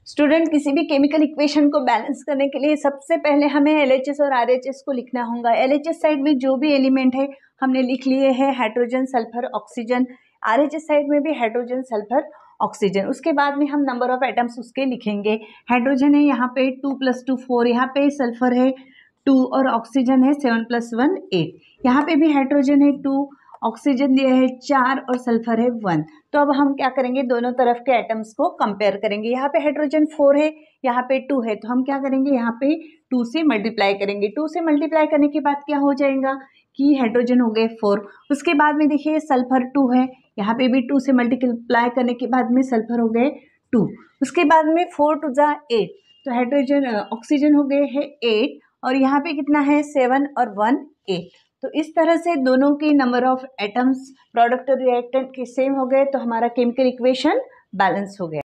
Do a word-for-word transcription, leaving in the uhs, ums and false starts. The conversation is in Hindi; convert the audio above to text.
स्टूडेंट, किसी भी केमिकल इक्वेशन को बैलेंस करने के लिए सबसे पहले हमें एलएचएस और आरएचएस को लिखना होगा। एलएचएस साइड में जो भी एलिमेंट है हमने लिख लिए हैं, hydrogen, sulphur, oxygen. RHS side में भी हाइड्रोजन, सल्फर, ऑक्सीजन। उसके बाद में हम नंबर ऑफ एटम्स उसके लिखेंगे। हाइड्रोजन है यहाँ पे टू प्लस टू फोर, यहाँ पे सल्फर है टू और ऑक्सीजन है सेवन प्लस वन एट। यहाँ पे भी हाइड्रोजन है टू, ऑक्सीजन दिया है चार और सल्फर है वन। तो अब हम क्या करेंगे, दोनों तरफ के एटम्स को कंपेयर करेंगे। यहाँ पे हाइड्रोजन फोर है, यहाँ पे टू है, तो हम क्या करेंगे, यहाँ पे टू से मल्टीप्लाई करेंगे। टू से मल्टीप्लाई करने के बाद क्या हो जाएगा कि हाइड्रोजन हो गए फोर। उसके बाद में देखिए सल्फर टू है, यहाँ पे भी टू से मल्टीप्लाई करने के बाद में सल्फर हो गए टू। उसके बाद में फोर टू जा एट, तो हाइड्रोजन ऑक्सीजन हो गए है एट और यहाँ पे कितना है सेवन और वन एट। तो इस तरह से दोनों के नंबर ऑफ एटम्स प्रोडक्ट और रिएक्टेंट के सेम हो गए, तो हमारा केमिकल इक्वेशन बैलेंस हो गया।